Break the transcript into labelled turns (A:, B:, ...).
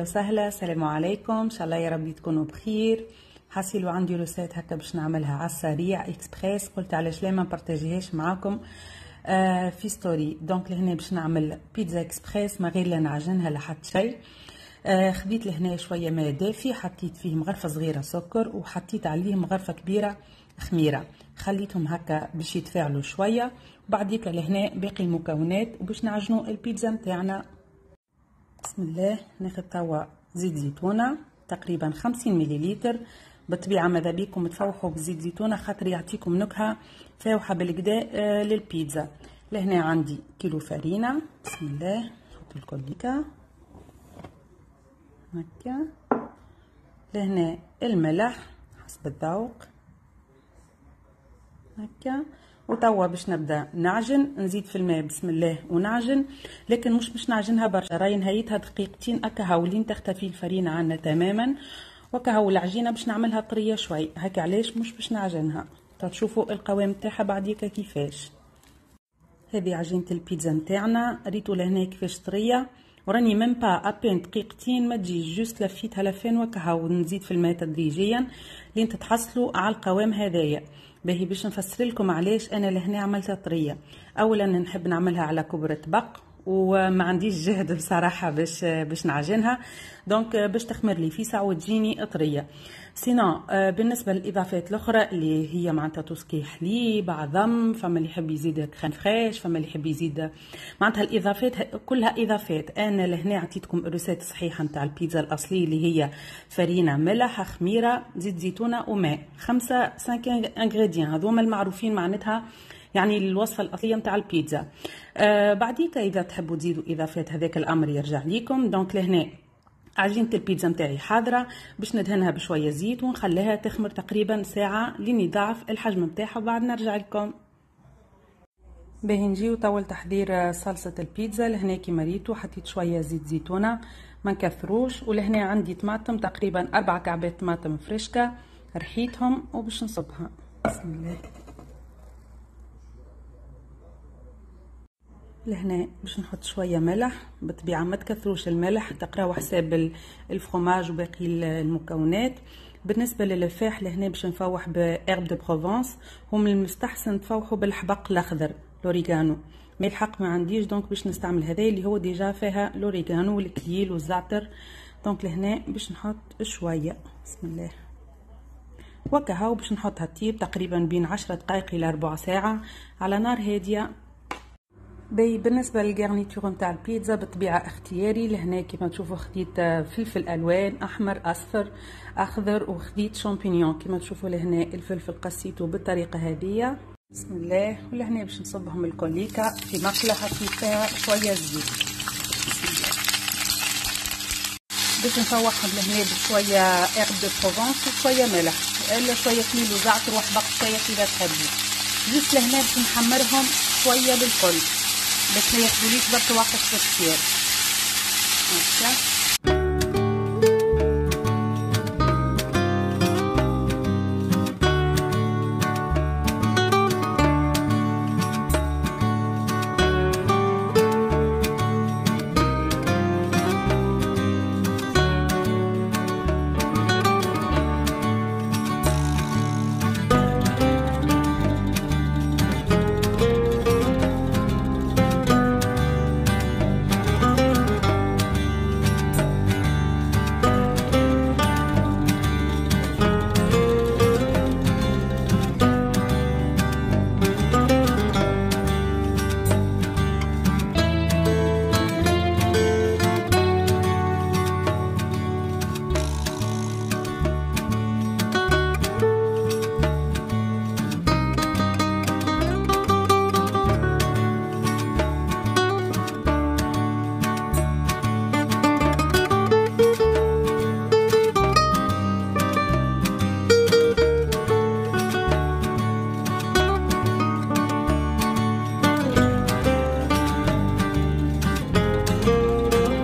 A: وسهلا، السلام عليكم. ان شاء الله يا ربي تكونوا بخير. حاسيلو عندي روسيت هكا باش نعملها على السريع اكسبريس، قلت علاش لا ما نبارطاجيهاش معاكم في ستوري. دونك لهنا باش نعمل بيتزا اكسبريس ما غير لا نعجنها لا حتى شيء. خديت لهنا شويه ماء دافي، حطيت فيه مغرفه صغيره سكر وحطيت عليه مغرفه كبيره خميره، خليتهم هكا باش يتفاعلوا شويه. وبعديك لهنا باقي المكونات وباش نعجنوا البيتزا نتاعنا. بسم الله. ناخذ توا زيت زيتونه تقريبا 50 مليلتر. بالطبيعه ماذا بيكم تفوحوا بزيت زيتونه خاطر يعطيكم نكهه فاوحه بالكدا للبيتزا. لهنا عندي كيلو فرينه. بسم الله. نحط الكل هكا. لهنا الملح حسب الذوق هكا. وتوا باش نبدا نعجن، نزيد في الماء بسم الله ونعجن، لكن مش باش نعجنها برشا، راهي نهايتها دقيقتين هكا هاولين تختفي الفرينه عنا تماما. وكا هو العجينه باش نعملها طريه شوي هكا، علاش مش باش نعجنها. تشوفوا القوام تاعها بعديكا كيفاش. هذه عجينه البيتزا نتاعنا، ريتو لهنا كيفاش طريه، وراني ميم با ابين دقيقتين ما تجيش، جوست لفيتها لفين وكا هاو. نزيد في الماء تدريجيا لين تتحصلوا على القوام هذايا. باهي باش نفسر لكم علاش انا لهنا عملتها طريه. اولا نحب نعملها على كبر طبق وما عنديش جهد بصراحه باش نعجنها، دونك باش تخمر لي في ساعه وتجيني طريه. سينو بالنسبه للاضافات الاخرى اللي هي معناتها توسكي حليب عظم، فما اللي يحب يزيد كريم فريش، فما اللي يحب يزيد معناتها الاضافات كلها اضافات. انا لهنا عطيتكم الروسيت صحيحه نتاع البيتزا الاصلي اللي هي فرينه ملح خميره زيت زيتونه وماء، 5 انغريديان هذوما المعروفين معناتها، يعني الوصفه الاصليه نتاع البيتزا. بعديك اذا تحبوا تزيدوا اضافات هذاك الامر يرجع ليكم. دونك لهنا عجينه البيتزا نتاعي حاضره، باش ندهنها بشويه زيت ونخليها تخمر تقريبا ساعه لين يضاعف الحجم نتاعها وبعد نرجع لكم. باهي نجيو توا لتحضير صلصه البيتزا. لهنا كيما ريتو حطيت شويه زيت زيتونه ما نكثروش، ولهنا عندي طماطم تقريبا 4 كعبات طماطم فريشكه رحيتهم وباش نصبها. بسم الله. لهنا باش نحط شويه ملح، بالطبيعه ما تكثروش الملح، تقراو حساب الفرomاج وباقي المكونات. بالنسبه للفاح لهنا باش نفوح بارب دو بروفونس، هم المستحسن تفوحوا بالحبق الاخضر لوريغانو، مي الحق ما عنديش دونك باش نستعمل هذا اللي هو ديجا فيها لوريغانو والكليل والزعتر. دونك لهنا باش نحط شويه. بسم الله. وكا هاو باش نحطها تطيب تقريبا بين 10 دقائق الى ربع ساعه على نار هاديه. بالنسبه للغارنيتور نتاع البيتزا بالطبيعه اختياري. لهنا كيما تشوفوا خديت فلفل الوان احمر اصفر اخضر، وخديت شامبينيون كيما تشوفوا لهنا الفلفل قصيته بالطريقه هذه. بسم الله. ولهنا باش نصبهم الكوليكا في مقله حطيت فيها شويه زيت. باش نفوحهم لهنا بشويه ايرب دو بروفونس وشويه ملح الا شويه كليل وزعتر وحبق شويه اذا تحبوا. جوست لهنا باش نحمرهم شويه بالكل باش ما ياخذوليش برك وقت كثير هكا.